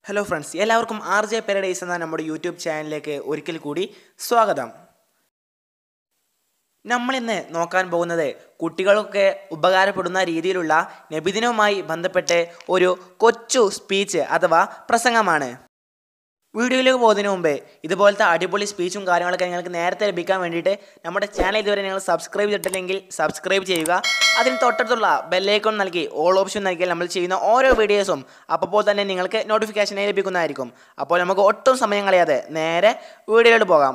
Hello friends, എല്ലാവർക്കും RJ Paradise എന്ന നമ്മുടെ യൂട്യൂബ് ചാനലിലേക്ക് ഒരിക്കൽ കൂടി സ്വാഗതം. നമ്മളിന്ന് നോക്കാൻ പോകുന്നത് കുട്ടികൾക്ക് ഉപകാരപ്പെടുന്ന രീതിയിലുള്ള നബിദിനവുമായി ബന്ധപ്പെട്ട് ഒരു കൊച്ചു സ്പീച്ച് അഥവാ പ്രസംഗമാണ്. വീഡിയോയിലേക്ക് പോകുന്നതിന് മുമ്പേ ഇതുപോലത്തെ അടിപൊളി സ്പീച്ചും കാര്യങ്ങളൊക്കെ നിങ്ങൾക്ക് നേരത്തെ ലഭിക്കാൻ വേണ്ടിയിട്ട് നമ്മുടെ ചാനൽ ഇതുവരെ നിങ്ങൾ സബ്സ്ക്രൈബ് ചെയ്തിട്ടില്ലെങ്കിൽ സബ്സ്ക്രൈബ് ചെയ്യുക. അതിന് തൊട്ടടുത്തുള്ള ബെല്ലൈക്കൺ നൽകി ഓൾ ഓപ്ഷൻ നൽകിയാൽ നമ്മൾ ചെയ്യുന്ന ഓരോ വീഡിയോസും അപ്പോൾ തന്നെ നിങ്ങൾക്ക് നോട്ടിഫിക്കേഷനായി ലഭിക്കുന്നതായിരിക്കും. അപ്പോൾ നമുക്ക് ഒട്ടും സമയം കളയാതെ നേരെ വീഡിയോയിലോട്ട് പോകാം.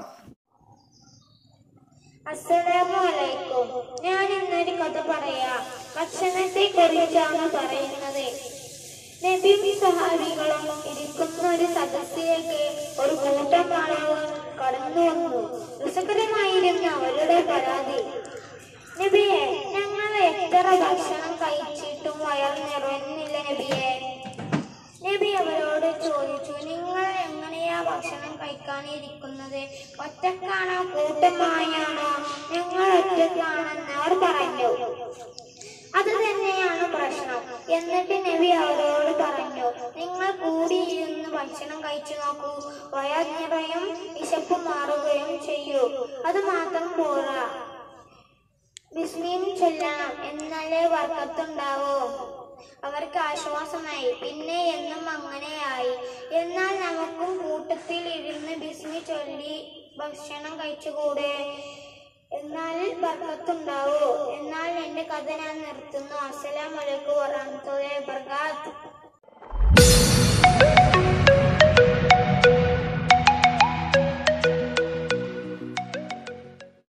അസ്സലാമലൈക്കും. ഞാൻ ഇന്നൊരു കഥ പറയാം. ഭക്ഷണത്തെ കുറിച്ചാണ് പറയുന്നത്. നബിയും സഹാബികളും ഇരിക്കുന്ന ഒരു സദസ്സിലേക്ക് ഒരു കൂട്ടം ആളുകൾ കടന്നു വന്നു. രസകരമായിരുന്നു അവരുടെ പരാതി. നബിയെ, ഞങ്ങൾ എത്ര ഭക്ഷണം കഴിച്ചിട്ടും വയർ നിറയുന്നില്ല നബിയെ. നബി അവരോട് ചോദിച്ചു, നിങ്ങൾ എങ്ങനെയാ ഭക്ഷണം കഴിക്കാനിരിക്കുന്നത്? ഒറ്റക്കാണോ കൂട്ടമായാണോ? ഞങ്ങൾ ഒറ്റക്കാണെന്ന് അവർ പറഞ്ഞു. അത് തന്നെയാണ് പ്രശ്നം. എന്നിട്ട് നബി അവരോട് പറഞ്ഞു, നിങ്ങൾ കൂടിയിരുന്ന് ഭക്ഷണം കഴിച്ചു നോക്കൂ. വയർ നിറയും, വിശപ്പ് മാറുകയും ചെയ്യൂ. അത് മാത്രം പോരാ, ബിസ്മിയും ചൊല്ലണം, എന്നാലേ ബർക്കത്തുണ്ടാവൂ. അവർക്ക് ആശ്വാസമായി. പിന്നെ എന്നും അങ്ങനെയായി. എന്നാൽ നമുക്കും കൂട്ടത്തിൽ ഇരുന്ന് ബിസ്മി ചൊല്ലി ഭക്ഷണം കഴിച്ചുകൂടെ? എന്നാൽ ബർക്കത്തുണ്ടാവൂ. എന്നാൽ എന്റെ കഥ ഞാൻ നിർത്തുന്നു. അസ്സലാമു അലൈക്കും വറഹ്മത്തുള്ളാഹി വബറകാതുഹു.